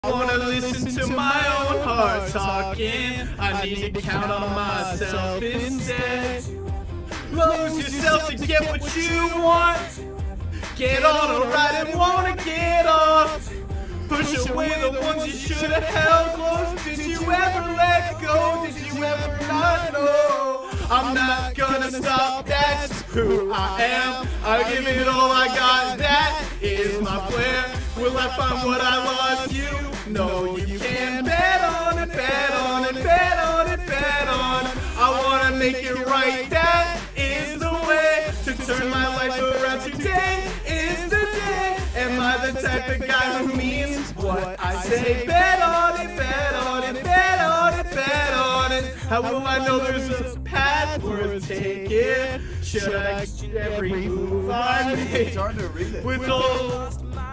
I wanna listen to my own heart talking. I need to count on myself instead. Lose yourself to get what you want. Get on a ride and wanna get off. Push away the ones you should have held close. Did you ever let go? Did you ever not know? I'm not gonna stop, that's who I am. I'll give it all I got, that is my plan. Will I find what I lost? You know you can. Bet on it, bet on it, bet on it, bet on it. I wanna make it right, that is the way to turn my life around. Today is the day. Am I the type of guy who means what I say? Bet on it, bet on it, bet on it, bet on it. How will I know there's a path worth taking? Should I every move I make with all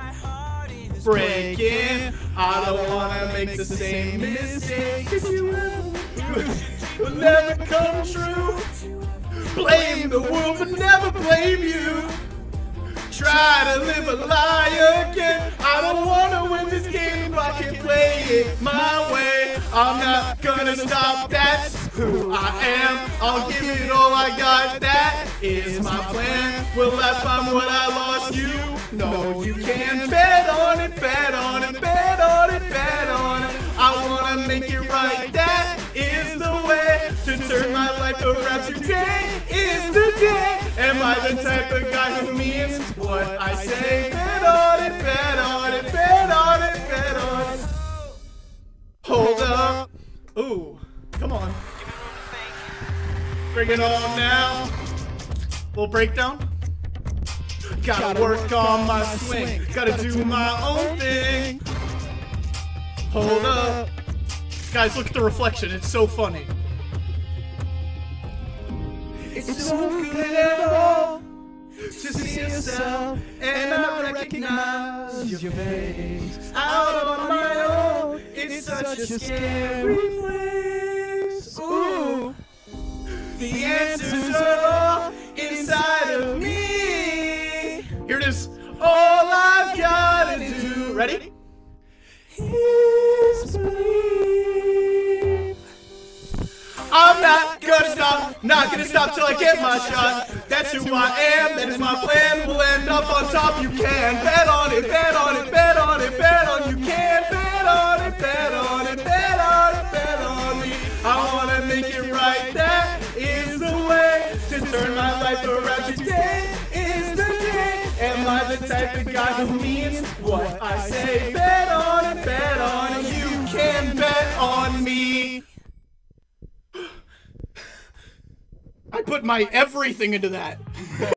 breaking? I don't wanna make the same mistake. Cause you will never come true. Blame the world but never blame you. Try to live a lie again. I don't wanna win this game if I can play it my way. I'm not gonna stop, that's who I am. I'll give it all I got, that is my plan. Will I find what I lost? You know you can. Bet on it, bet on it, bet on it, bet on it. I wanna make it right, that is the way to turn my life around. Today is the day. Am I the type of guy who means what I say? Bet on it, bet on it, bet on it, bet on it. Hold up. Ooh, come on. Bring it on now. Little breakdown. Gotta work on my swing. Gotta do my own thing. Hold up. Guys, look at the reflection. It's so funny. It's so good at all to see yourself, and I recognize your face. Out on my own, it's such a scary place. Ooh, the answers are all inside of me. Here it is. All I've gotta do, ready? Is believe. I'm not gonna stop till I get my shot. That's who I am, that is my plan. We'll end up on top, you can. Bet on it, bet on it, bet on it, bet on you can. Bet on it, bet on it, bet on it, bet on me. I wanna make it right, that is the way to turn my life around. Today is the day. Am I the type of guy who means what I say? Bet on it, bet on it, you can bet on me. I put my everything into that.